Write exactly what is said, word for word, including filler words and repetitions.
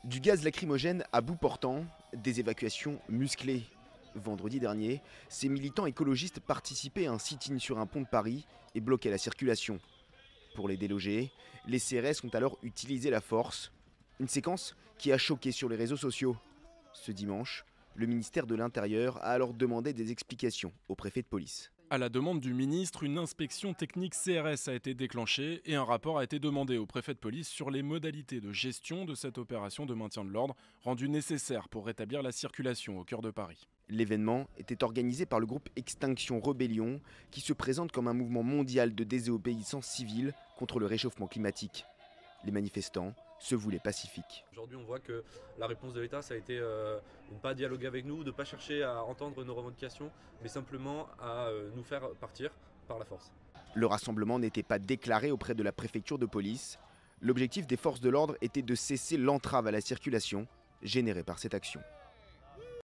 Du gaz lacrymogène à bout portant, des évacuations musclées. Vendredi dernier, ces militants écologistes participaient à un sit-in sur un pont de Paris et bloquaient la circulation. Pour les déloger, les C R S ont alors utilisé la force. Une séquence qui a choqué sur les réseaux sociaux. Ce dimanche, le ministère de l'Intérieur a alors demandé des explications au préfet de police. À la demande du ministre, une inspection technique C R S a été déclenchée et un rapport a été demandé au préfet de police sur les modalités de gestion de cette opération de maintien de l'ordre rendue nécessaire pour rétablir la circulation au cœur de Paris. L'événement était organisé par le groupe Extinction Rebellion qui se présente comme un mouvement mondial de désobéissance civile contre le réchauffement climatique. Les manifestants se voulaient pacifiques. Aujourd'hui, on voit que la réponse de l'État, ça a été euh, de ne pas dialoguer avec nous, de ne pas chercher à entendre nos revendications, mais simplement à euh, nous faire partir par la force. Le rassemblement n'était pas déclaré auprès de la préfecture de police. L'objectif des forces de l'ordre était de cesser l'entrave à la circulation générée par cette action.